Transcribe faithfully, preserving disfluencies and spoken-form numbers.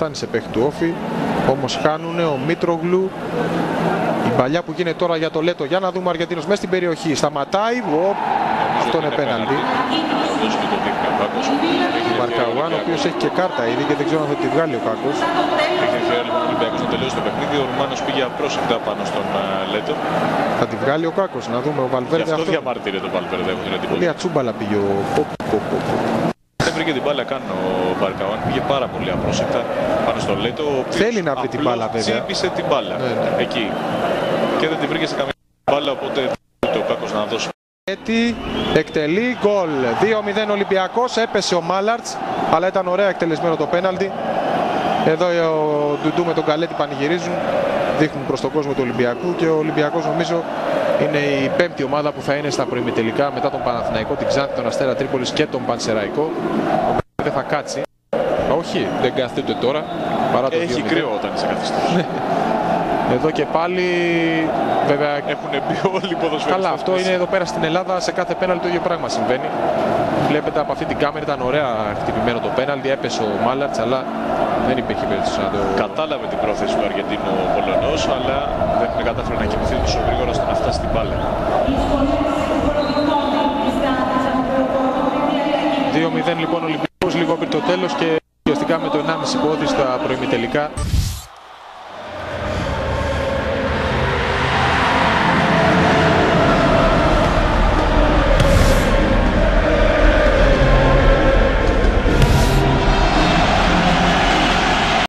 φτάνει σε παίχτη του Όφη. Όμως χάνουν ο Μήτρογλου. Η παλιά που γίνεται τώρα για το Λέτο. Για να δούμε ο Αργεντίνος μέσα στην περιοχή. Σταματάει. Ο... Αυτό είναι πέναλτι. Ο Μπαρκαουάν, ο οποίος έχει και κάρτα ήδη και δεν ξέρω αν θα τη βγάλει ο Κάκος. Έχει ενδιαφέρον λοιπόν ο Ολυμπιακός να τελειώσει το παιχνίδι. Ο Ρουμάνος πήγε απρόσεκτα πάνω στον uh, Λέτο. Θα τη βγάλει ο Κάκος. Να δούμε ο Βαλβέρντε. Γι' αυτό, αυτό διαμαρτύρεται το Βαλβέρντε. Έχω την εντύπωση. Πολύ ατσούμπαλα πήγε ο Πόπο. Δεν βρήκε την μπάλα καν ο Μπαρκαουάν. Πήγε πάρα πολύ απρόσεκτα πάνω στον Λέτο. Θέλει να βρει την μπάλα βέβαια. Τσίπησε την μπάλα ναι, ναι. εκεί. Και δεν την βρήκε σε καμία μπάλα. Οπότε ο Κάκος να δώσει. Έτσι, εκτελεί γκολ. δύο μηδέν Ολυμπιακός, έπεσε ο Μάλαρτς, αλλά ήταν ωραία εκτελεσμένο το πέναλτι. Εδώ ο Ντουντού με τον Καλέτη πανηγυρίζουν, δείχνουν προς τον κόσμο του Ολυμπιακού και ο Ολυμπιακός νομίζω είναι η πέμπτη ομάδα που θα είναι στα προημιτελικά μετά τον Παναθηναϊκό, την Ξάνθη, τον Αστέρα Τρίπολης και τον Πανσεραϊκό. Δεν θα κάτσει. Όχι, δεν καθίσταται τώρα. Παρά το έχει κρύο όταν είσαι καθιστός. Εδώ και πάλι βέβαια έχουν μπει όλοι οι ποδοσφαιριστές. Καλά, αυτό είναι εδώ πέρα στην Ελλάδα, σε κάθε πέναλτι το ίδιο πράγμα συμβαίνει. Βλέπετε από αυτή την κάμερα ήταν ωραία χτυπημένο το πέναλτι, έπεσε ο Μάλαρτς, αλλά δεν υπήρχε περίπτωση να το... Κατάλαβε την πρόθεση του Αργεντίνου ο Πολωνός, αλλά δεν κατάφερε να κινηθεί τόσο γρήγορα ώστε να φτάσει στην μπάλα. δύο μηδέν λοιπόν Ολυμπιακός λίγο πριν το τέλος και ουσιαστικά με το ενάμιση πόδι στα προημιτελικά.